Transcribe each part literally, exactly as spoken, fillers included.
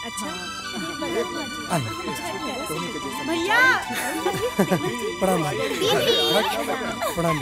अच्छा भैया प्रणाम प्रणाम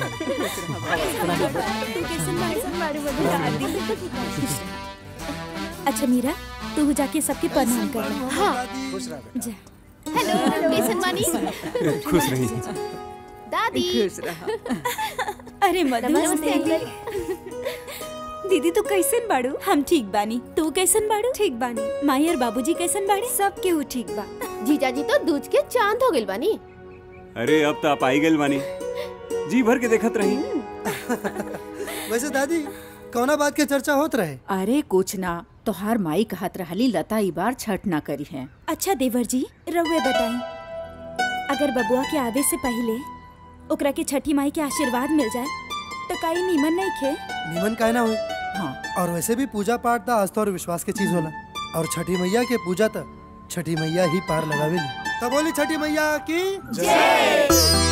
अच्छा मीरा, तू जाके सबके प्रणाम कर। हाँ जा। हेलो कैसन बानी? खुश रही दादी। खुश रहा। अरे मधु, नमस्ते अंकल। दीदी तू कैसन बाड़ू? हम ठीक बानी, तू कैसन बाड़ू? ठीक बानी। माई और बाबूजी कैसन बाड़े? सब केहू ठीक बा। जीजाजी तो दूज के चांद हो गइल बानी। अरे अब तो आप आई गइल बानी, जी भर के देखत रही। वैसे दादी कौना बात के चर्चा होत रहे? अरे कुछ ना, तोहार माई कहत रहली लता ई बार छठ ना करी है। अच्छा देवर जी, रउए बताई, अगर बबुआ के आवे से पहले ओकरा के छठी माई के आशीर्वाद मिल जाए तो काई नीमन नहीं खे? नीमन काहे ना होई? हाँ। और वैसे भी पूजा पाठ ता आस्था और विश्वास के चीज होला, और छठी मैया के पूजा ता छठी मैया ही पार लगावेली। तब बोली छठी मैया की जय।